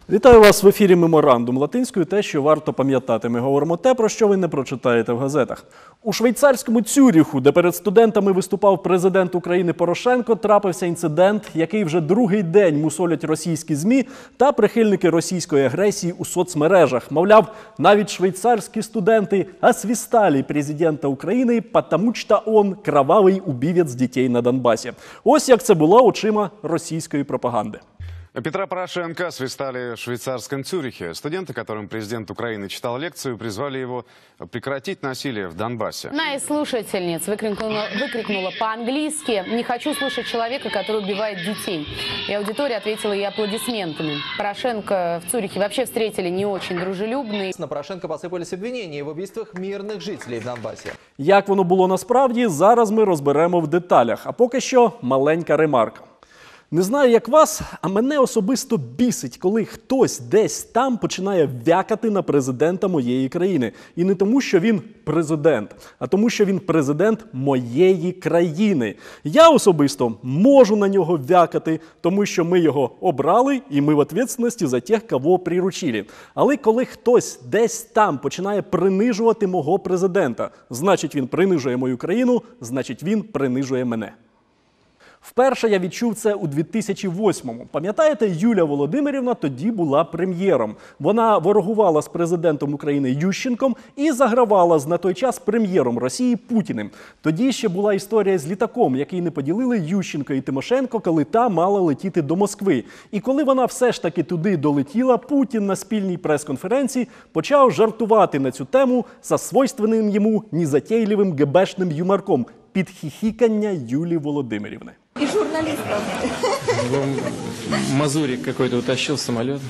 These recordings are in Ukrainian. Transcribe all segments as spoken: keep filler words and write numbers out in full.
Вітаю вас в ефірі «Меморандум» латинською, те, що варто пам'ятати. Ми говоримо те, про що ви не прочитаєте в газетах. У швейцарському Цюріху, де перед студентами виступав президент України Порошенко, трапився інцидент, який вже другий день мусолять російські ЗМІ та прихильники російської агресії у соцмережах. Мовляв, навіть швейцарські студенти освістали президента України, тому що він кровавий убивець дітей на Донбасі. Ось як це було очима російської пропаганди. Петра Порошенко свистали в швейцарском Цюрихе. Студенты, которым президент Украины читал лекцию, призвали его прекратить насилие в Донбассе. Одна из слушательниц выкрикнула, выкрикнула по-английски: «Не хочу слушать человека, который убивает детей». И аудитория ответила ей аплодисментами. Порошенко в Цюрихе вообще встретили не очень дружелюбно. На Порошенко посыпались обвинения в убийствах мирных жителей в Донбассе. Як воно було насправді, зараз ми розберемо в деталях. А поки що маленька ремарка. Не знаю, як вас, а мене особисто бісить, коли хтось десь там починає вякати на президента моєї країни. І не тому, що він президент, а тому, що він президент моєї країни. Я особисто можу на нього вякати, тому що ми його обрали, і ми в відповідальності за тих, кого приручили. Але коли хтось десь там починає принижувати мого президента, значить він принижує мою країну, значить він принижує мене. Вперше я відчув це у дві тисячі восьмому. Пам'ятаєте, Юлія Володимирівна тоді була прем'єром. Вона ворогувала з президентом України Ющенком і загравала з на той час прем'єром Росії Путіним. Тоді ще була історія з літаком, який не поділили Ющенко і Тимошенко, коли та мала летіти до Москви. І коли вона все ж таки туди долетіла, Путін на спільній прес-конференції почав жартувати на цю тему за свойственним йому незатейливим гебешним юморком під хихікання Юлії Володимирівни. И журналистов. Мазурик какой-то утащил самолет.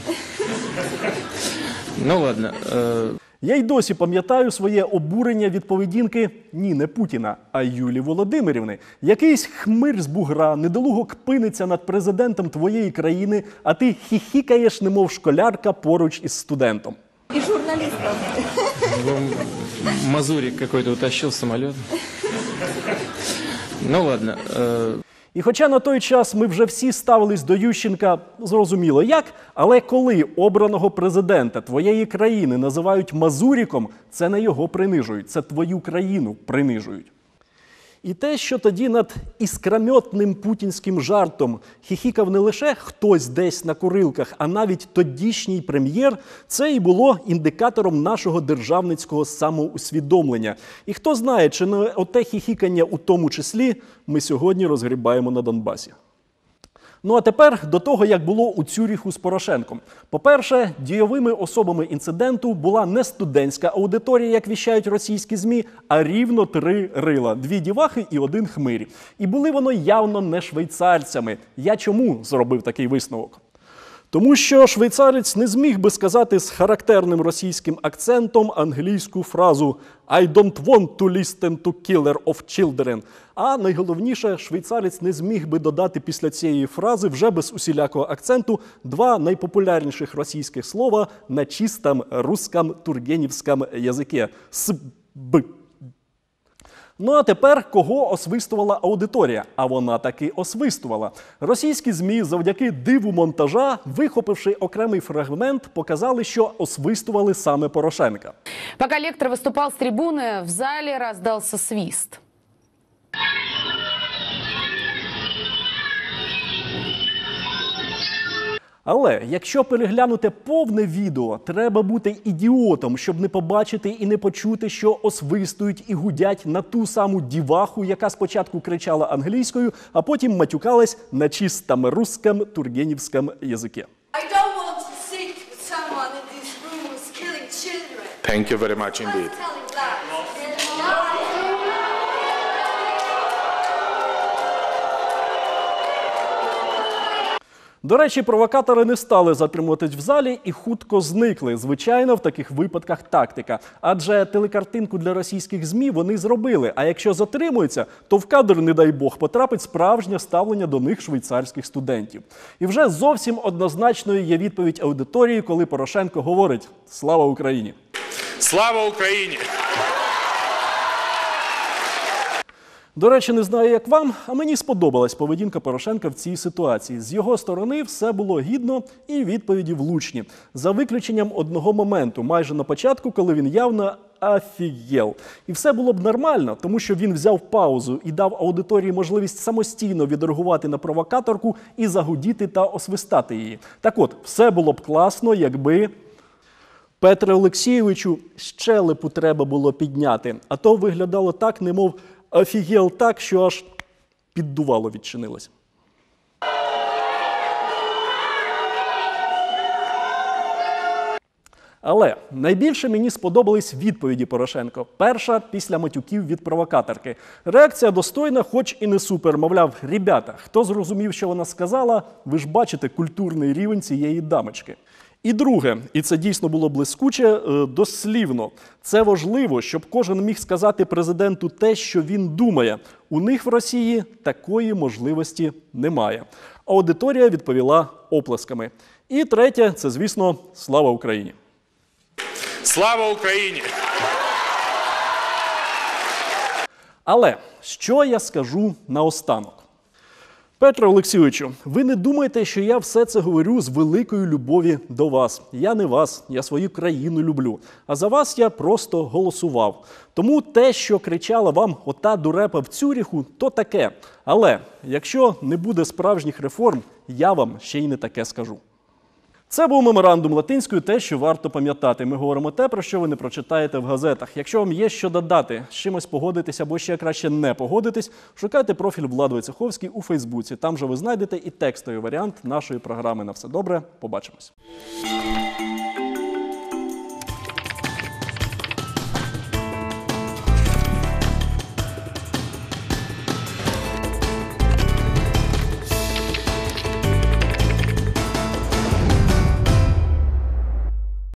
Ну ладно. Я й досі пам'ятаю своє обурення від поведінки ні, не Путіна, а Юлії Володимирівни. Якийсь хмир з бугра недолуго кпиниться над президентом твоєї країни, а ти хихікаєш, немов школярка поруч із студентом. И журналистов. Мазурик какой-то утащил самолет. Ну ладно. І хоча на той час ми вже всі ставились до Ющенка зрозуміло як, але коли обраного президента твоєї країни називають мазуріком, це не його принижують, це твою країну принижують. І те, що тоді над іскрометним путінським жартом хихікав не лише хтось десь на курилках, а навіть тодішній прем'єр, це і було індикатором нашого державницького самоусвідомлення. І хто знає, чи не оте хихікання у тому числі ми сьогодні розгрібаємо на Донбасі. Ну а тепер до того, як було у Цюріху з Порошенком. По-перше, дійовими особами інциденту була не студентська аудиторія, як віщають російські ЗМІ, а рівно три рила. Дві дівахи і один хмирі. І були воно явно не швейцарцями. Я чому зробив такий висновок? Тому що швейцарець не зміг би сказати з характерним російським акцентом англійську фразу «I don't want to listen to killer of children». А найголовніше, швейцарець не зміг би додати після цієї фрази вже без усілякого акценту два найпопулярніших російських слова на чистому русском тургенівському язикі – «сб». Ну а тепер кого освистувала аудиторія? А вона таки освистувала. Російські ЗМІ завдяки диву монтажа, вихопивши окремий фрагмент, показали, що освистували саме Порошенка. Пока лектор выступал с трибуны, в зале раздался свист. Але якщо переглянути повне відео, треба бути ідіотом, щоб не побачити і не почути, що освистують і гудять на ту саму діваху, яка спочатку кричала англійською, а потім матюкалась на чистому русском тургенівському язикі. Thank you very much indeed. До речі, провокатори не стали затримуватись в залі і хутко зникли. Звичайно, в таких випадках тактика. Адже телекартинку для російських ЗМІ вони зробили. А якщо затримуються, то в кадр, не дай Бог, потрапить справжнє ставлення до них швейцарських студентів. І вже зовсім однозначною є відповідь аудиторії, коли Порошенко говорить «Слава Україні!». Слава Україні! До речі, не знаю, як вам, а мені сподобалась поведінка Порошенка в цій ситуації. З його сторони все було гідно і відповіді влучні. За виключенням одного моменту, майже на початку, коли він явно офігел. І все було б нормально, тому що він взяв паузу і дав аудиторії можливість самостійно відреагувати на провокаторку і загудіти та освистати її. Так от, все було б класно, якби Петре Олексійовичу щелепу треба було підняти. А то виглядало так, немов офігел так, що аж піддувало відчинилось. Але найбільше мені сподобались відповіді Порошенко. Перша – після матюків від провокаторки. Реакція достойна, хоч і не супер. Мовляв, ребята, хто зрозумів, що вона сказала, ви ж бачите культурний рівень цієї дамочки. І друге, і це дійсно було блискуче, дослівно. Це важливо, щоб кожен міг сказати президенту те, що він думає. У них в Росії такої можливості немає. Аудиторія відповіла оплесками. І третє – це, звісно, слава Україні. Слава Україні! Але що я скажу наостанок? Петре Олексійовичу, ви не думайте, що я все це говорю з великої любові до вас. Я не вас, я свою країну люблю. А за вас я просто голосував. Тому те, що кричала вам ота дурепа в Цюріху, то таке. Але якщо не буде справжніх реформ, я вам ще й не таке скажу. Це був меморандум латинською, те, що варто пам'ятати. Ми говоримо те, про що ви не прочитаєте в газетах. Якщо вам є що додати, з чимось погодитись або ще краще не погодитись, шукайте профіль Влад Войцеховський у Фейсбуці. Там же ви знайдете і текстовий варіант нашої програми «На все добре». Побачимось.